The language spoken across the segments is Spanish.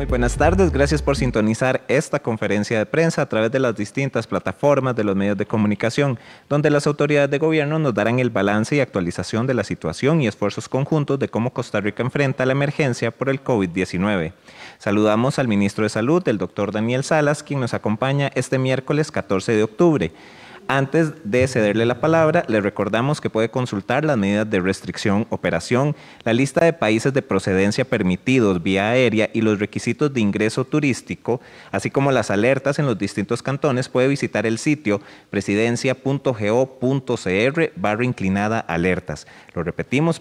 Muy buenas tardes, gracias por sintonizar esta conferencia de prensa a través de las distintas plataformas de los medios de comunicación, donde las autoridades de gobierno nos darán el balance y actualización de la situación y esfuerzos conjuntos de cómo Costa Rica enfrenta la emergencia por el COVID-19. Saludamos al ministro de Salud, el doctor Daniel Salas, quien nos acompaña este miércoles 14 de octubre. Antes de cederle la palabra, le recordamos que puede consultar las medidas de restricción, operación, la lista de países de procedencia permitidos vía aérea y los requisitos de ingreso turístico, así como las alertas en los distintos cantones. Puede visitar el sitio presidencia.go.cr/alertas. Lo repetimos,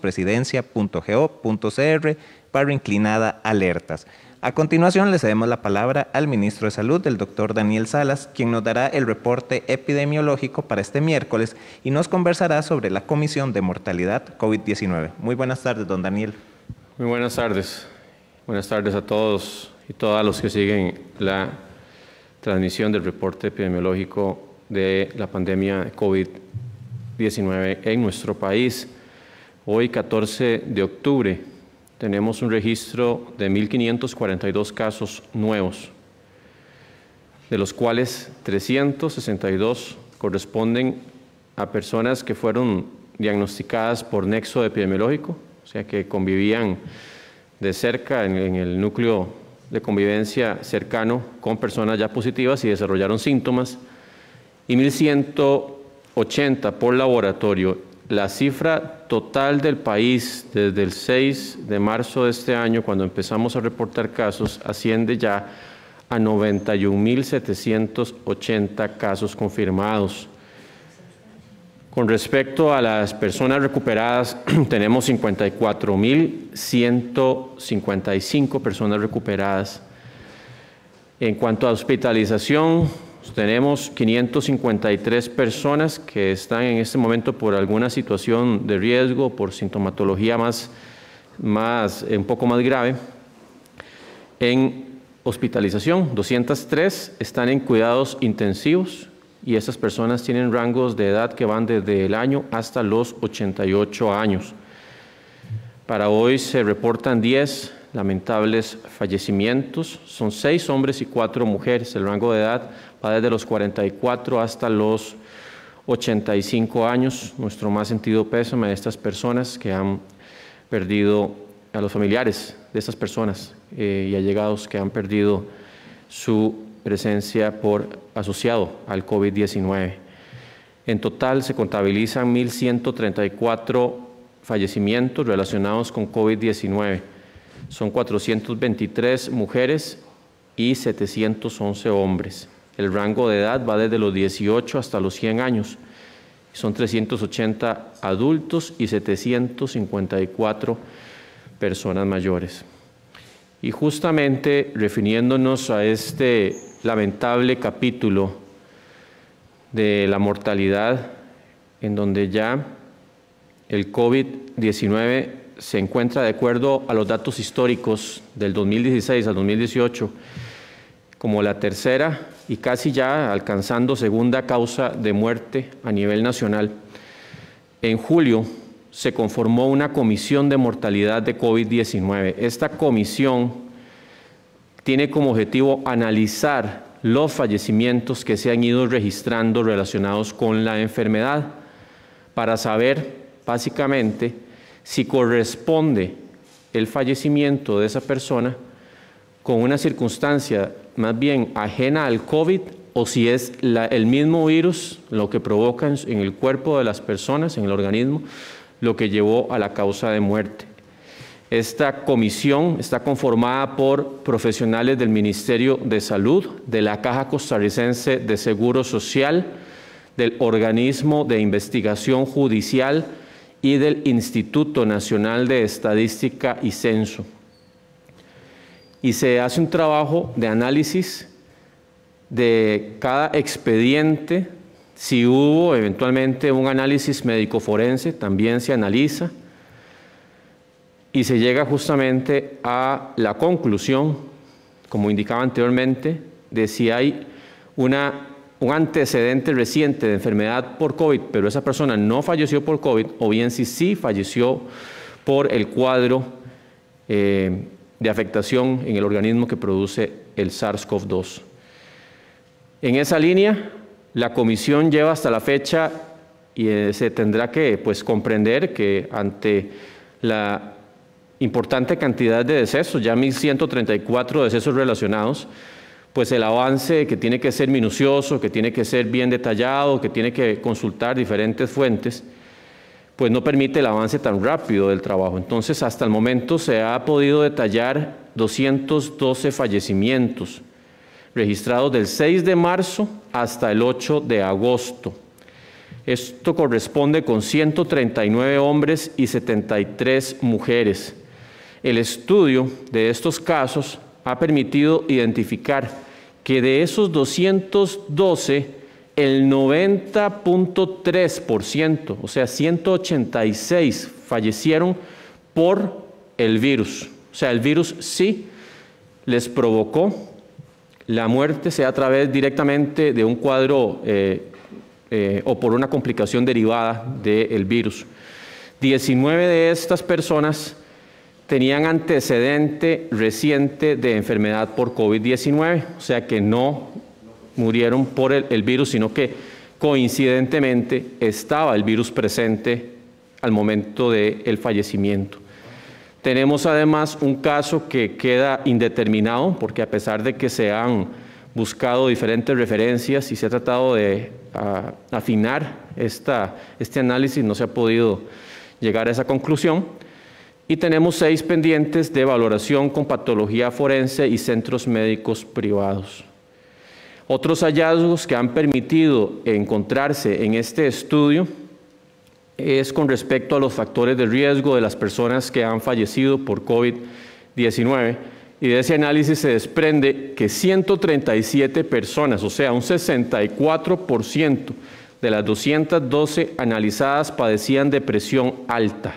presidencia.go.cr/alertas. A continuación, le cedemos la palabra al ministro de Salud, el doctor Daniel Salas, quien nos dará el reporte epidemiológico para este miércoles y nos conversará sobre la Comisión de Mortalidad COVID-19. Muy buenas tardes, don Daniel. Muy buenas tardes. Buenas tardes a todos y todas los que siguen la transmisión del reporte epidemiológico de la pandemia de COVID-19 en nuestro país. Hoy, 14 de octubre, tenemos un registro de 1.542 casos nuevos, de los cuales 362 corresponden a personas que fueron diagnosticadas por nexo epidemiológico, o sea que convivían de cerca en el núcleo de convivencia cercano con personas ya positivas y desarrollaron síntomas, y 1.180 por laboratorio. La cifra total del país desde el 6 de marzo de este año, cuando empezamos a reportar casos, asciende ya a 91.780 casos confirmados. Con respecto a las personas recuperadas, tenemos 54.155 personas recuperadas. En cuanto a hospitalización, tenemos 553 personas que están en este momento por alguna situación de riesgo, por sintomatología un poco más grave. En hospitalización, 203 están en cuidados intensivos y estas personas tienen rangos de edad que van desde el año hasta los 88 años. Para hoy se reportan 10 lamentables fallecimientos, son 6 hombres y 4 mujeres. El rango de edad va desde los 44 hasta los 85 años. Nuestro más sentido pésame a estas personas que han perdido, a los familiares de estas personas y allegados que han perdido su presencia por asociado al COVID-19. En total se contabilizan 1.134 fallecimientos relacionados con COVID-19. Son 423 mujeres y 711 hombres. El rango de edad va desde los 18 hasta los 100 años. Son 380 adultos y 754 personas mayores. Y justamente refiriéndonos a este lamentable capítulo de la mortalidad, en donde ya el COVID-19 se encuentra, de acuerdo a los datos históricos del 2016 al 2018, como la tercera y casi ya alcanzando segunda causa de muerte a nivel nacional. En julio se conformó una comisión de mortalidad de COVID-19. Esta comisión tiene como objetivo analizar los fallecimientos que se han ido registrando relacionados con la enfermedad para saber, básicamente, si corresponde el fallecimiento de esa persona con una circunstancia más bien ajena al COVID o si es el mismo virus lo que provoca en el cuerpo de las personas, en el organismo, lo que llevó a la causa de muerte. Esta comisión está conformada por profesionales del Ministerio de Salud, de la Caja Costarricense de Seguro Social, del Organismo de Investigación Judicial y del Instituto Nacional de Estadística y Censo. Y se hace un trabajo de análisis de cada expediente. Si hubo eventualmente un análisis médico-forense, también se analiza y se llega justamente a la conclusión, como indicaba anteriormente, de si hay un antecedente reciente de enfermedad por COVID, pero esa persona no falleció por COVID, o bien si sí falleció por el cuadro de afectación en el organismo que produce el SARS-CoV-2. En esa línea, la comisión lleva hasta la fecha y se tendrá que comprender que ante la importante cantidad de decesos, ya 1.134 decesos relacionados, pues el avance que tiene que ser minucioso, que tiene que ser bien detallado, que tiene que consultar diferentes fuentes, pues no permite el avance tan rápido del trabajo. Entonces, hasta el momento se ha podido detallar 212 fallecimientos registrados del 6 de marzo hasta el 8 de agosto. Esto corresponde con 139 hombres y 73 mujeres. El estudio de estos casos ha permitido identificar que de esos 212, el 90.3%, o sea, 186 fallecieron por el virus. O sea, el virus sí les provocó la muerte, sea a través directamente de un cuadro o por una complicación derivada del virus. 19 de estas personas tenían antecedente reciente de enfermedad por COVID-19, o sea que no murieron por el virus, sino que coincidentemente estaba el virus presente al momento del fallecimiento. Tenemos además un caso que queda indeterminado, porque a pesar de que se han buscado diferentes referencias y se ha tratado de afinar este análisis, no se ha podido llegar a esa conclusión. Y tenemos 6 pendientes de valoración con patología forense y centros médicos privados. Otros hallazgos que han permitido encontrarse en este estudio es con respecto a los factores de riesgo de las personas que han fallecido por COVID-19. Y de ese análisis se desprende que 137 personas, o sea, un 64% de las 212 analizadas padecían de presión alta.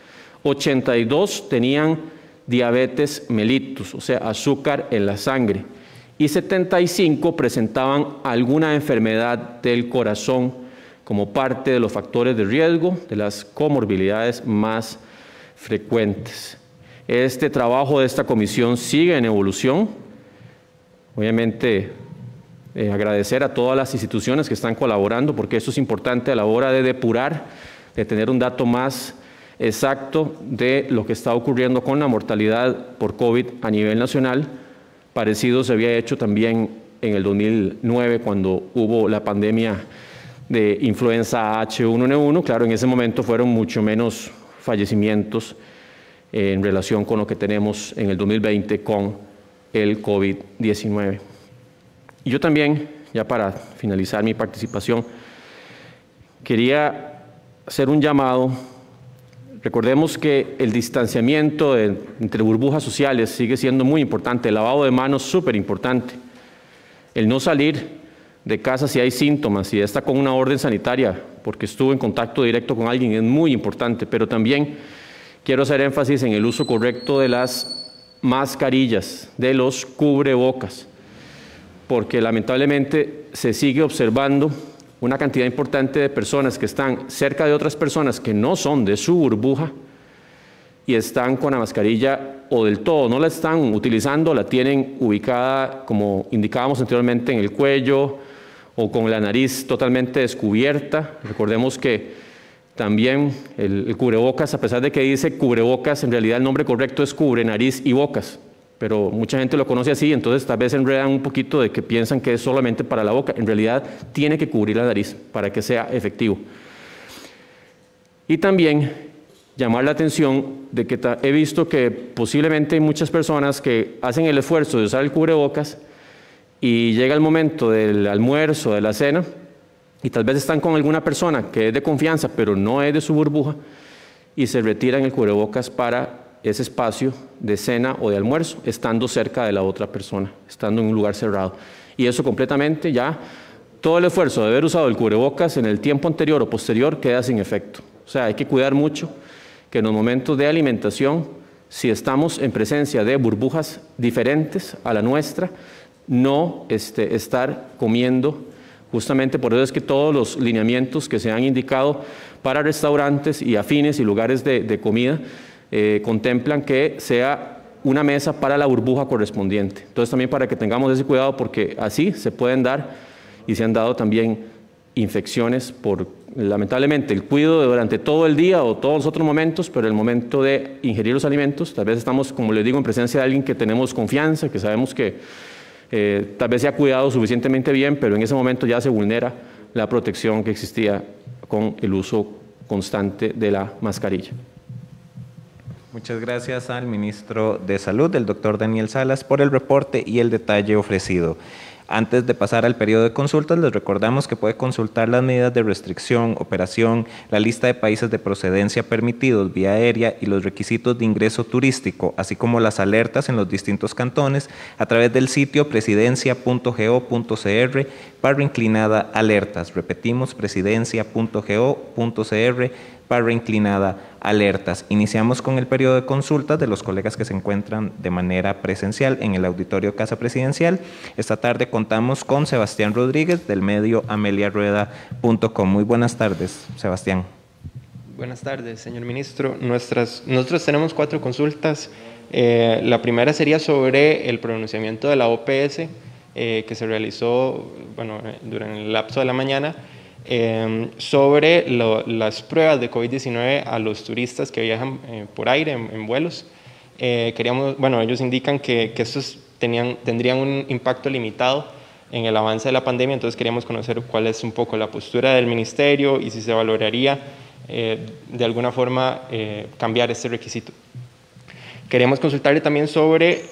82 tenían diabetes mellitus, o sea, azúcar en la sangre, y 75 presentaban alguna enfermedad del corazón como parte de los factores de riesgo de las comorbilidades más frecuentes. Este trabajo de esta comisión sigue en evolución. Obviamente, agradecer a todas las instituciones que están colaborando, porque esto es importante a la hora de depurar, de tener un dato más exacto de lo que está ocurriendo con la mortalidad por COVID a nivel nacional. Parecido se había hecho también en el 2009 cuando hubo la pandemia de influenza H1N1. Claro, en ese momento fueron mucho menos fallecimientos en relación con lo que tenemos en el 2020 con el COVID-19. Y yo también, ya para finalizar mi participación, quería hacer un llamado. Recordemos que el distanciamiento entre burbujas sociales sigue siendo muy importante, el lavado de manos súper importante, el no salir de casa si hay síntomas, si está con una orden sanitaria porque estuvo en contacto directo con alguien, es muy importante, pero también quiero hacer énfasis en el uso correcto de las mascarillas, de los cubrebocas, porque lamentablemente se sigue observando una cantidad importante de personas que están cerca de otras personas que no son de su burbuja y están con la mascarilla o del todo no la están utilizando, la tienen ubicada, como indicábamos anteriormente, en el cuello o con la nariz totalmente descubierta. Recordemos que también el cubrebocas, a pesar de que dice cubrebocas, en realidad el nombre correcto es cubre nariz y bocas, pero mucha gente lo conoce así, entonces tal vez enredan un poquito de que piensan que es solamente para la boca. En realidad tiene que cubrir la nariz para que sea efectivo. Y también llamar la atención de que he visto que posiblemente hay muchas personas que hacen el esfuerzo de usar el cubrebocas y llega el momento del almuerzo, de la cena, y tal vez están con alguna persona que es de confianza, pero no es de su burbuja, y se retiran el cubrebocas para ese espacio de cena o de almuerzo, estando cerca de la otra persona, estando en un lugar cerrado. Y eso completamente ya, todo el esfuerzo de haber usado el cubrebocas en el tiempo anterior o posterior queda sin efecto. O sea, hay que cuidar mucho que en los momentos de alimentación, si estamos en presencia de burbujas diferentes a la nuestra, no estar comiendo. Justamente por eso es que todos los lineamientos que se han indicado para restaurantes y afines y lugares de comida contemplan que sea una mesa para la burbuja correspondiente. Entonces también para que tengamos ese cuidado, porque así se pueden dar y se han dado también infecciones por, lamentablemente, el cuidado durante todo el día o todos los otros momentos, pero el momento de ingerir los alimentos, tal vez estamos, como les digo, en presencia de alguien que tenemos confianza, que sabemos que tal vez se ha cuidado suficientemente bien, pero en ese momento ya se vulnera la protección que existía con el uso constante de la mascarilla. Muchas gracias al ministro de Salud, el doctor Daniel Salas, por el reporte y el detalle ofrecido. Antes de pasar al periodo de consultas, les recordamos que puede consultar las medidas de restricción, operación, la lista de países de procedencia permitidos vía aérea y los requisitos de ingreso turístico, así como las alertas en los distintos cantones, a través del sitio presidencia.go.cr /alertas. Repetimos, presidencia.go.cr /alertas. Iniciamos con el periodo de consultas de los colegas que se encuentran de manera presencial en el auditorio Casa Presidencial. Esta tarde contamos con Sebastián Rodríguez del medio ameliarueda.com. Muy buenas tardes, Sebastián. Buenas tardes, señor ministro. Nosotros tenemos 4 consultas. La primera sería sobre el pronunciamiento de la OPS que se realizó durante el lapso de la mañana sobre las pruebas de COVID-19 a los turistas que viajan por aire en vuelos. Ellos indican que estos tendrían un impacto limitado en el avance de la pandemia, entonces queríamos conocer cuál es un poco la postura del ministerio y si se valoraría de alguna forma cambiar este requisito. Queríamos consultarle también sobre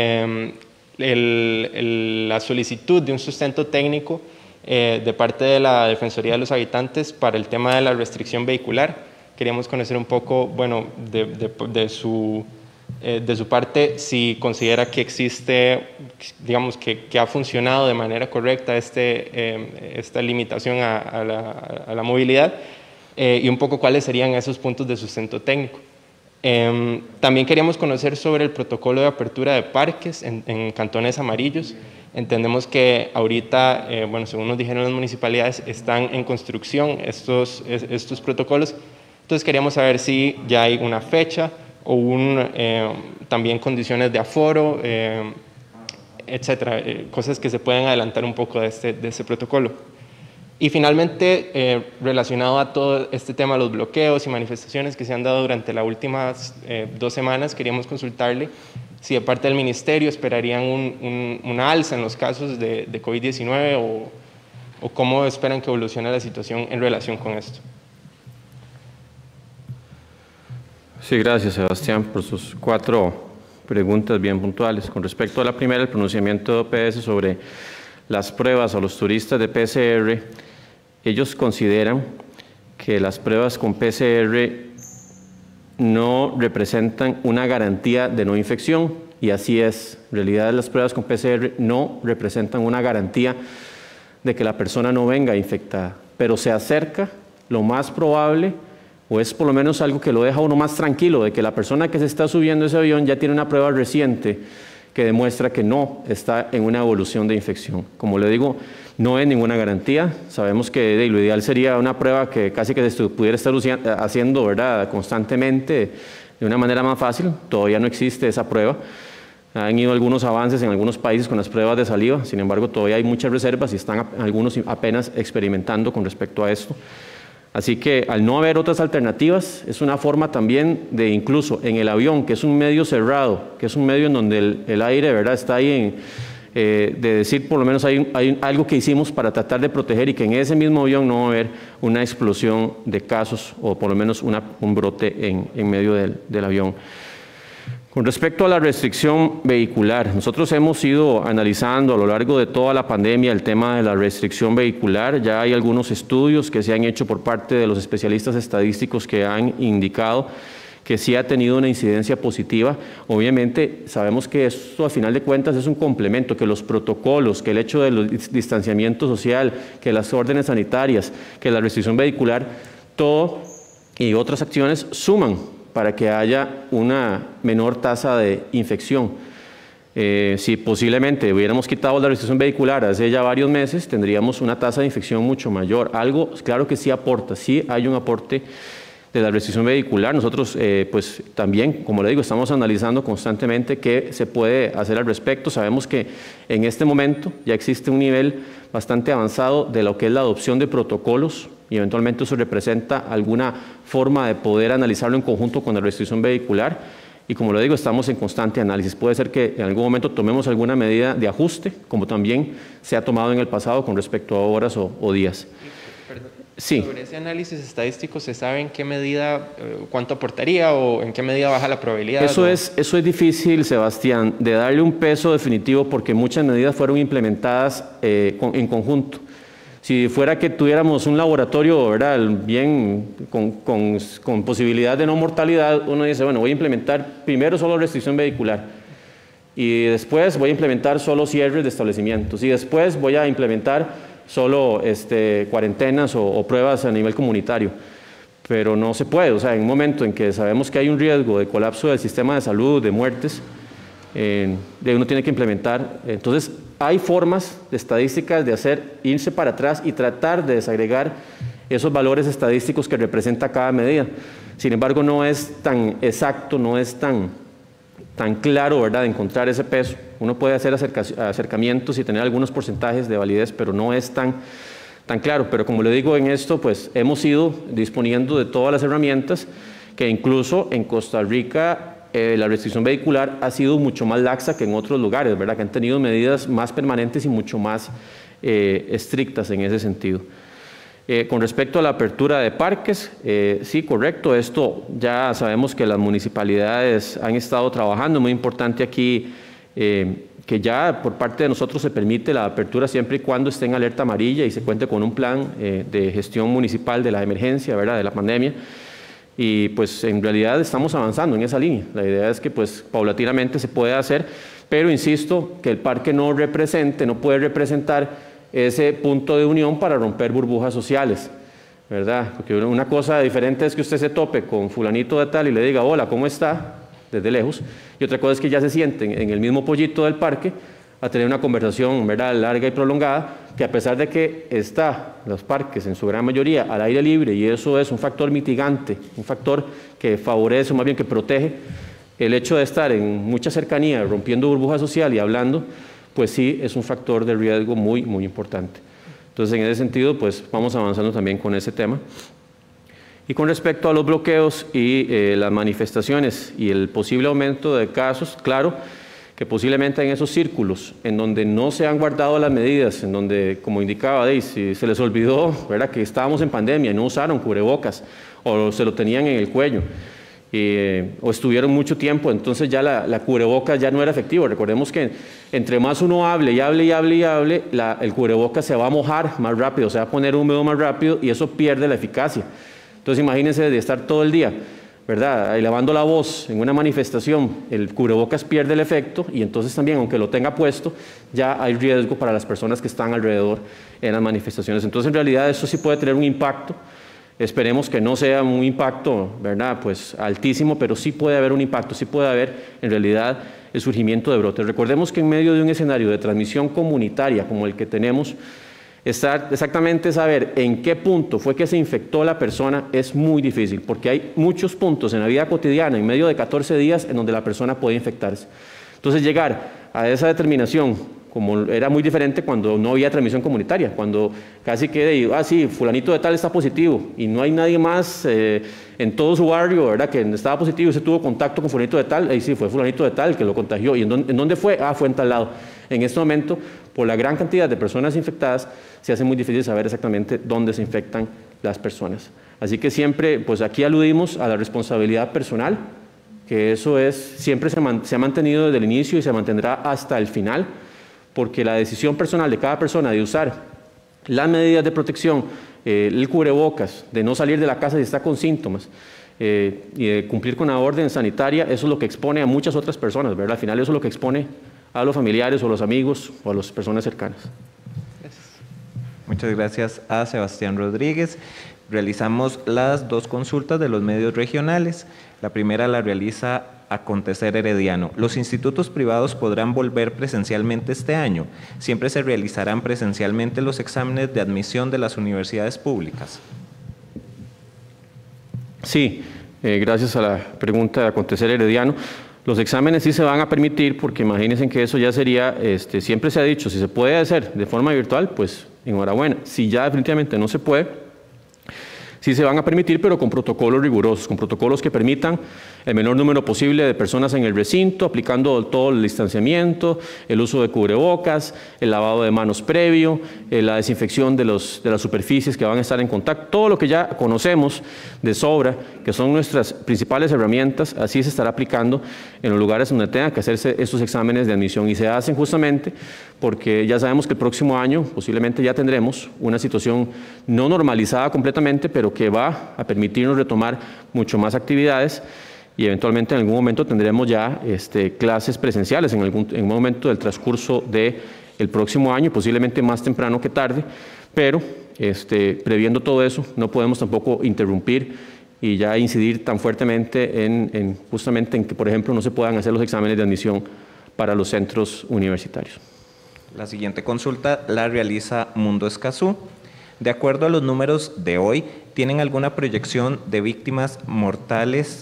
la solicitud de un sustento técnico de parte de la Defensoría de los Habitantes para el tema de la restricción vehicular. Queríamos conocer un poco, de su parte, si considera que existe, digamos, que ha funcionado de manera correcta esta limitación a la movilidad y un poco cuáles serían esos puntos de sustento técnico. También queríamos conocer sobre el protocolo de apertura de parques en cantones amarillos. Entendemos que ahorita, según nos dijeron las municipalidades, están en construcción estos protocolos. Entonces queríamos saber si ya hay una fecha o también condiciones de aforo, etcétera, cosas que se pueden adelantar un poco de este protocolo. Y finalmente, relacionado a todo este tema de los bloqueos y manifestaciones que se han dado durante las últimas 2 semanas, queríamos consultarle si de parte del ministerio esperarían una alza en los casos de COVID-19 o cómo esperan que evolucione la situación en relación con esto. Sí, gracias, Sebastián, por sus 4 preguntas bien puntuales. Con respecto a la primera, el pronunciamiento de OPS sobre las pruebas a los turistas de PCR, ellos consideran que las pruebas con PCR no representan una garantía de no infección, y así es. En realidad, las pruebas con PCR no representan una garantía de que la persona no venga infectada, pero se acerca lo más probable, o es por lo menos algo que lo deja uno más tranquilo, de que la persona que se está subiendo a ese avión ya tiene una prueba reciente que demuestra que no está en una evolución de infección. Como le digo, no es ninguna garantía. Sabemos que lo ideal sería una prueba que casi que se pudiera estar haciendo, ¿verdad?, constantemente, de una manera más fácil. Todavía no existe esa prueba. Han ido algunos avances en algunos países con las pruebas de saliva, sin embargo todavía hay muchas reservas y están algunos apenas experimentando con respecto a esto. Así que al no haber otras alternativas, es una forma también de, incluso en el avión, que es un medio cerrado, que es un medio en donde el aire, ¿verdad?, está ahí de decir, por lo menos hay algo que hicimos para tratar de proteger y que en ese mismo avión no va a haber una explosión de casos o por lo menos un brote en medio del avión. Con respecto a la restricción vehicular, nosotros hemos ido analizando a lo largo de toda la pandemia el tema de la restricción vehicular. Ya hay algunos estudios que se han hecho por parte de los especialistas estadísticos que han indicado que sí ha tenido una incidencia positiva. Obviamente sabemos que esto a final de cuentas es un complemento, que los protocolos, que el hecho del distanciamiento social, que las órdenes sanitarias, que la restricción vehicular, todo y otras acciones suman para que haya una menor tasa de infección. Si posiblemente hubiéramos quitado la restricción vehicular hace ya varios meses, tendríamos una tasa de infección mucho mayor. Algo, claro que sí aporta, sí hay un aporte de la restricción vehicular. Nosotros, pues también, como le digo, estamos analizando constantemente qué se puede hacer al respecto. Sabemos que en este momento ya existe un nivel bastante avanzado de lo que es la adopción de protocolos y eventualmente eso representa alguna forma de poder analizarlo en conjunto con la restricción vehicular. Y como le digo, estamos en constante análisis. Puede ser que en algún momento tomemos alguna medida de ajuste, como también se ha tomado en el pasado con respecto a horas o días. Sí. Sobre ese análisis estadístico, ¿se sabe en qué medida, cuánto aportaría o en qué medida baja la probabilidad? Eso es difícil, Sebastián, de darle un peso definitivo porque muchas medidas fueron implementadas en conjunto. Si fuera que tuviéramos un laboratorio, ¿verdad?, bien con posibilidad de no mortalidad, uno dice, bueno, voy a implementar primero solo restricción vehicular y después voy a implementar solo cierres de establecimientos y después voy a implementar solo cuarentenas o pruebas a nivel comunitario. Pero no se puede, o sea, en un momento en que sabemos que hay un riesgo de colapso del sistema de salud, de muertes, uno tiene que implementar. Entonces, hay formas de estadísticas de irse para atrás y tratar de desagregar esos valores estadísticos que representa cada medida. Sin embargo, no es tan exacto, no es tan claro, ¿verdad?, de encontrar ese peso. Uno puede hacer acercamientos y tener algunos porcentajes de validez, pero no es tan claro. Pero como le digo, en esto pues hemos ido disponiendo de todas las herramientas, que incluso en Costa Rica la restricción vehicular ha sido mucho más laxa que en otros lugares, ¿verdad?, que han tenido medidas más permanentes y mucho más estrictas en ese sentido. Con respecto a la apertura de parques, sí, correcto, esto ya sabemos que las municipalidades han estado trabajando, muy importante aquí que ya por parte de nosotros se permite la apertura siempre y cuando esté en alerta amarilla y se cuente con un plan de gestión municipal de la emergencia, ¿verdad?, de la pandemia. Y pues en realidad estamos avanzando en esa línea. La idea es que pues paulatinamente se puede hacer, pero insisto que el parque no puede representar ese punto de unión para romper burbujas sociales, ¿verdad? Porque una cosa diferente es que usted se tope con fulanito de tal y le diga, hola, ¿cómo está?, desde lejos, y otra cosa es que ya se sienten en el mismo pollito del parque a tener una conversación, ¿verdad?, larga y prolongada, que a pesar de que los parques en su gran mayoría al aire libre, y eso es un factor mitigante, un factor que favorece, o más bien que protege, el hecho de estar en mucha cercanía, rompiendo burbuja social y hablando, pues sí es un factor de riesgo muy, muy importante. Entonces, en ese sentido, pues vamos avanzando también con ese tema. Y con respecto a los bloqueos y las manifestaciones y el posible aumento de casos, claro que posiblemente en esos círculos en donde no se han guardado las medidas, en donde, como indicaba Daisy, se les olvidó, ¿verdad?, que estábamos en pandemia y no usaron cubrebocas o se lo tenían en el cuello, o estuvieron mucho tiempo, entonces ya la cubrebocas ya no era efectivo. Recordemos que entre más uno hable y hable, el cubrebocas se va a mojar más rápido, se va a poner húmedo más rápido y eso pierde la eficacia. Entonces imagínense de estar todo el día, ¿verdad?, elevando la voz en una manifestación, el cubrebocas pierde el efecto y entonces también, aunque lo tenga puesto, ya hay riesgo para las personas que están alrededor en las manifestaciones. Entonces en realidad eso sí puede tener un impacto. Esperemos que no sea un impacto, ¿verdad?, pues altísimo, pero sí puede haber un impacto, sí puede haber en realidad el surgimiento de brotes. Recordemos que en medio de un escenario de transmisión comunitaria como el que tenemos, exactamente saber en qué punto fue que se infectó la persona es muy difícil, porque hay muchos puntos en la vida cotidiana, en medio de 14 días, en donde la persona puede infectarse. Entonces llegar a esa determinación, como era muy diferente cuando no había transmisión comunitaria, cuando casi que, sí, fulanito de tal está positivo y no hay nadie más en todo su barrio, ¿verdad?, que estaba positivo y se tuvo contacto con fulanito de tal, ahí sí fue fulanito de tal que lo contagió. ¿Y en dónde fue? Fue en tal lado. En este momento, por la gran cantidad de personas infectadas, se hace muy difícil saber exactamente dónde se infectan las personas. Así que siempre, pues aquí aludimos a la responsabilidad personal, que eso siempre se ha mantenido desde el inicio y se mantendrá hasta el final, porque la decisión personal de cada persona de usar las medidas de protección, el cubrebocas, de no salir de la casa si está con síntomas, y de cumplir con la orden sanitaria, eso es lo que expone a muchas otras personas, ¿verdad? Al final eso es lo que expone a los familiares o a los amigos o a las personas cercanas. Gracias. Muchas gracias a Sebastián Rodríguez. Realizamos las dos consultas de los medios regionales. La primera la realiza Acontecer Herediano. ¿Los institutos privados podrán volver presencialmente este año? ¿Siempre se realizarán presencialmente los exámenes de admisión de las universidades públicas? Sí, gracias a la pregunta de Acontecer Herediano. Los exámenes sí se van a permitir, porque imagínense que eso ya sería, siempre se ha dicho, si se puede hacer de forma virtual, pues enhorabuena. Si ya definitivamente no se puede, sí se van a permitir, pero con protocolos rigurosos, con protocolos que permitan el menor número posible de personas en el recinto, aplicando todo el distanciamiento, el uso de cubrebocas, el lavado de manos previo, la desinfección de las superficies que van a estar en contacto, todo lo que ya conocemos de sobra, que son nuestras principales herramientas, así se estará aplicando en los lugares donde tengan que hacerse estos exámenes de admisión, y se hacen justamente porque ya sabemos que el próximo año posiblemente ya tendremos una situación no normalizada completamente, pero que va a permitirnos retomar mucho más actividades, y eventualmente en algún momento tendremos ya clases presenciales en un momento del transcurso del próximo año, posiblemente más temprano que tarde, pero previendo todo eso no podemos tampoco interrumpir y ya incidir tan fuertemente justamente en que, por ejemplo, no se puedan hacer los exámenes de admisión para los centros universitarios. La siguiente consulta la realiza Mundo Escazú. De acuerdo a los números de hoy, ¿tienen alguna proyección de víctimas mortales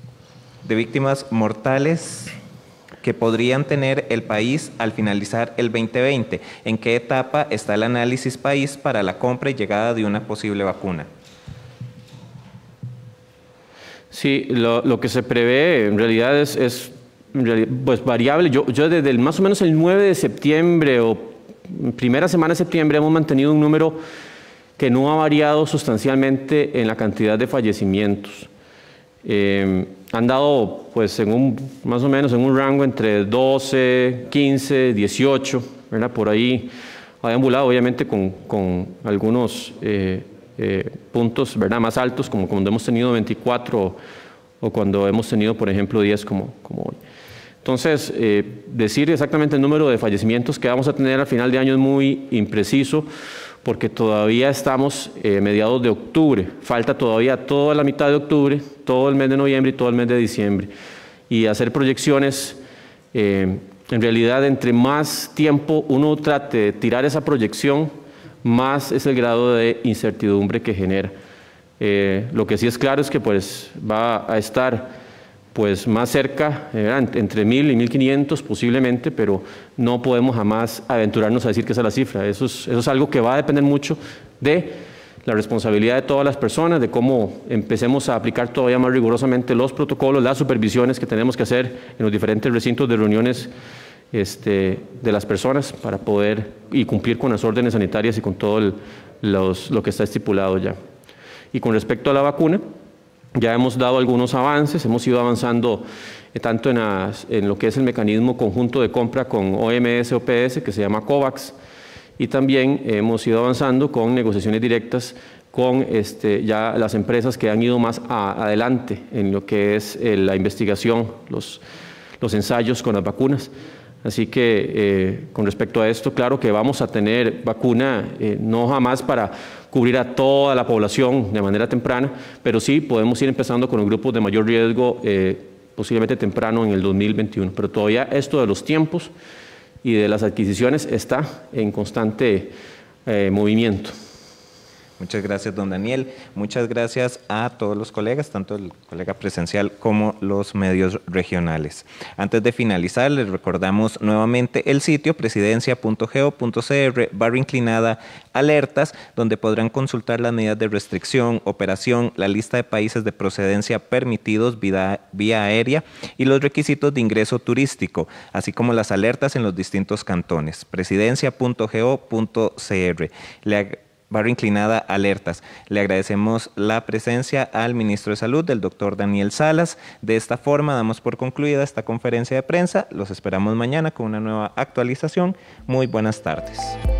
que podrían tener el país al finalizar el 2020? ¿En qué etapa está el análisis país para la compra y llegada de una posible vacuna? Sí, lo que se prevé en realidad es pues variable. Yo desde más o menos el 9 de septiembre o primera semana de septiembre hemos mantenido un número que no ha variado sustancialmente en la cantidad de fallecimientos. Han dado pues más o menos en un rango entre 12, 15, 18, ¿verdad? Por ahí ha deambulado obviamente con algunos puntos, ¿verdad?, más altos, como cuando hemos tenido 24 o cuando hemos tenido, por ejemplo, 10 como hoy. Entonces, decir exactamente el número de fallecimientos que vamos a tener al final de año es muy impreciso, porque todavía estamos mediados de octubre, falta todavía toda la mitad de octubre, todo el mes de noviembre y todo el mes de diciembre. Y hacer proyecciones, en realidad, entre más tiempo uno trate de tirar esa proyección, más es el grado de incertidumbre que genera. Lo que sí es claro es que pues, va a estar pues, más cerca, entre 1.000 y 1.500 posiblemente, pero no podemos jamás aventurarnos a decir que esa es la cifra. Eso es algo que va a depender mucho de la responsabilidad de todas las personas, de cómo empecemos a aplicar todavía más rigurosamente los protocolos, las supervisiones que tenemos que hacer en los diferentes recintos de reuniones de las personas para poder y cumplir con las órdenes sanitarias y con todo lo que está estipulado ya. Y con respecto a la vacuna, ya hemos dado algunos avances, hemos ido avanzando tanto en lo que es el mecanismo conjunto de compra con OMS, OPS, que se llama COVAX, y también hemos ido avanzando con negociaciones directas con ya las empresas que han ido más adelante en lo que es la investigación, los ensayos con las vacunas. Así que con respecto a esto, claro que vamos a tener vacuna, no jamás para cubrir a toda la población de manera temprana, pero sí podemos ir empezando con los grupos de mayor riesgo posiblemente temprano en el 2021. Pero todavía esto de los tiempos y de las adquisiciones está en constante movimiento. Muchas gracias, don Daniel. Muchas gracias a todos los colegas, tanto el colega presencial como los medios regionales. Antes de finalizar, les recordamos nuevamente el sitio presidencia.go.cr/alertas, donde podrán consultar las medidas de restricción, operación, la lista de países de procedencia permitidos vía aérea y los requisitos de ingreso turístico, así como las alertas en los distintos cantones. presidencia.go.cr. /alertas. Le agradecemos la presencia al ministro de Salud, el doctor Daniel Salas. De esta forma damos por concluida esta conferencia de prensa. Los esperamos mañana con una nueva actualización. Muy buenas tardes.